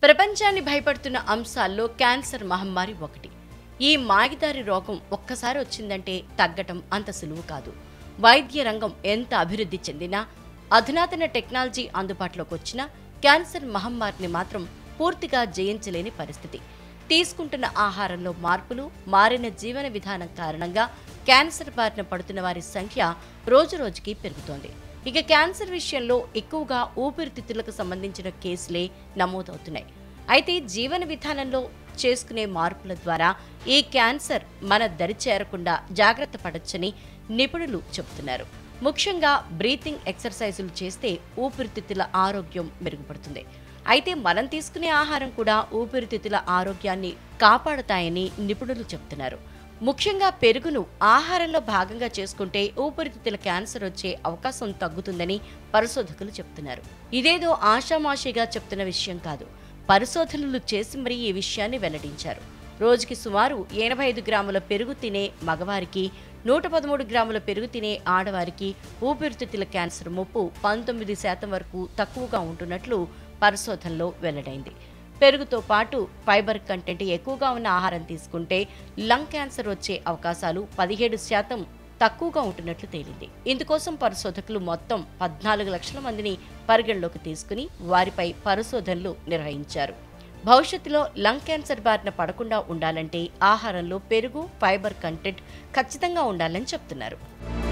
ప్రపంచాన్ని భయపడుతున్న అంశాల్లో క్యాన్సర్ మహమ్మారి ఒకటి. ఈ మాగిదారి రోగం ఒక్కసారి వచ్చిందంటే తగ్గటం అంత సులువు కాదు. వైద్య రంగం ఎంత అభివృద్ధి చెందినా, అధునాతన టెక్నాలజీ అందుబాటులోకి వచ్చినా క్యాన్సర్ మహమ్మారిని మాత్రం పూర్తిగా జయించలేని పరిస్థితి. తీసుకుంటున్న ఆహారంలో మార్పులు, మారిన జీవన విధానం కారణంగా క్యాన్సర్ బారిన పడుతున్న వారి సంఖ్య రోజురోజుకి పెరుగుతోంది. ఇక క్యాన్సర్ విషయంలో ఎక్కువగా ఊపిరితిత్తులకు సంబంధించిన కేసులే నమోదవుతున్నాయి. అయితే జీవన విధానంలో చేసుకునే మార్పుల ద్వారా ఈ క్యాన్సర్ మన దరి చేరకుండా జాగ్రత్త పడొచ్చని నిపుణులు చెబుతున్నారు. ముఖ్యంగా బ్రీతింగ్ ఎక్సర్సైజులు చేస్తే ఊపిరితిత్తుల ఆరోగ్యం మెరుగుపడుతుంది. అయితే మనం తీసుకునే ఆహారం కూడా ఊపిరితిత్తుల ఆరోగ్యాన్ని కాపాడుతాయని నిపుణులు చెబుతున్నారు. ముఖ్యంగా పెరుగును ఆహారంలో భాగంగా చేసుకుంటే ఊపిరితిత్తుల క్యాన్సర్ వచ్చే అవకాశం తగ్గుతుందని పరిశోధకులు చెబుతున్నారు. ఇదేదో ఆషామాషిగా చెప్తున్న విషయం కాదు. పరిశోధనలు చేసి మరీ ఈ విషయాన్ని వెల్లడించారు. రోజుకి సుమారు 85 గ్రాముల పెరుగు తినే మగవారికి, 113 గ్రాముల పెరుగు తినే ఆడవారికి ఊపిరితిత్తుల క్యాన్సర్ ముప్పు 19% వరకు తక్కువగా ఉంటున్నట్లు పరిశోధనలో వెల్లడైంది. పెరుగుతో పాటు ఫైబర్ కంటెంట్ ఎక్కువగా ఉన్న ఆహారం తీసుకుంటే లంగ్ క్యాన్సర్ వచ్చే అవకాశాలు 17% తక్కువగా ఉంటున్నట్లు తేలింది. ఇందుకోసం పరిశోధకులు మొత్తం 14 లక్షల మందిని పరిగణలోకి తీసుకుని వారిపై పరిశోధనలు నిర్వహించారు. భవిష్యత్తులో లంగ్ క్యాన్సర్ బారిన పడకుండా ఉండాలంటే ఆహారంలో పెరుగు, ఫైబర్ కంటెంట్ ఖచ్చితంగా ఉండాలని చెప్తున్నారు.